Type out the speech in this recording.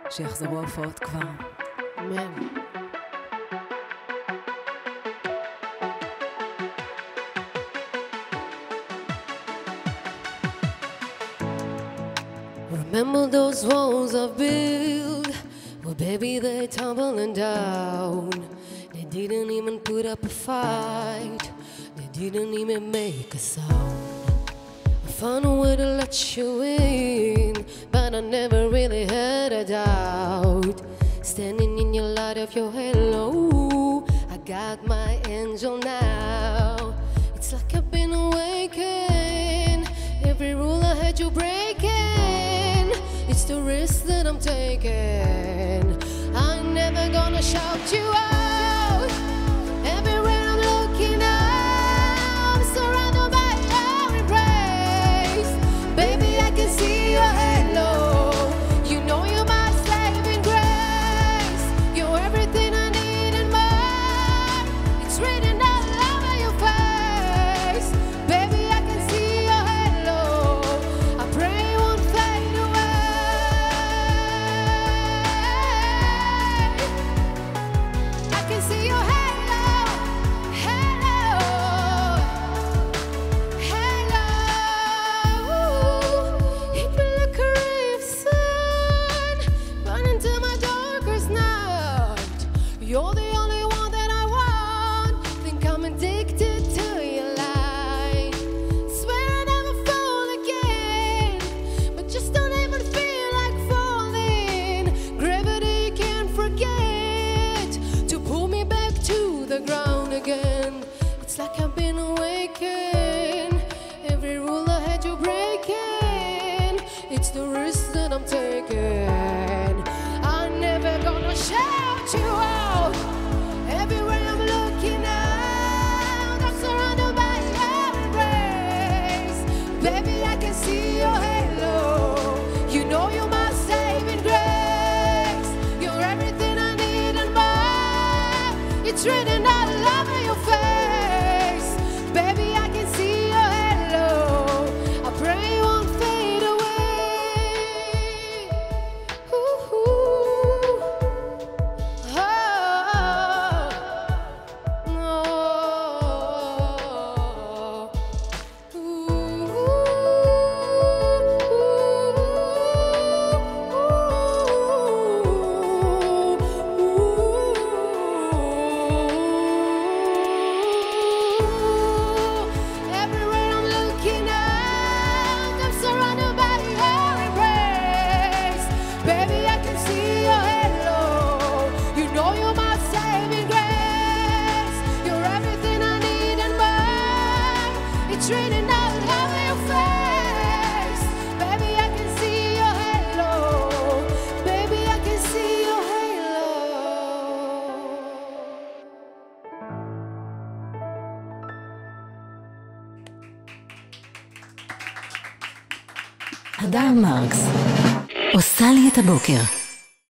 שיחזרו ההופעות כבר. אמן. Remember those walls I've built? Well, baby, they're tumbling down. They didn't even put up a fight. They didn't even make a sound. I found a way to let you in, but I never really had a doubt. Standing in your light of your halo, I got my angel now. It's like I've been awakened. Every rule I had you breaking. It's the risk that I'm taking. I'm never gonna shout you out. Everywhere I'm looking out, I'm surrounded by your embrace. Baby, I can see your halo. You know you're my saving grace. You're everything I need and more. It's written all over your face. Baby, I can see your halo. I pray it won't fade away. I can see your halo, halo, halo. It feel like a ray of sun burning to my darkest night. You're the only one that I want. Think I'm addicted to your light. Swear I never fall again, but just don't even feel like falling. Gravity can't forget to pull me back to the ground again. It's like I've been awakened. Every rule I had you breaking. It's the risk that I'm taking. I'm never gonna shout you out. Everywhere I'm looking out, I'm surrounded by your embrace. Baby, I can see your halo. You know you're my saving grace. You're everything I need and more. It's written all over your face. Baby, I can see your halo. I pray it won't fade away. Ooh, oh, no. Everywhere I'm looking out, I'm surrounded by your embrace. Baby, I can see your halo. You know you're my saving grace. You're everything I need and more. It's written all over your face. Baby, I can see your halo. Baby, I can see your halo. הדר מרקס עושה לי את הבוקר.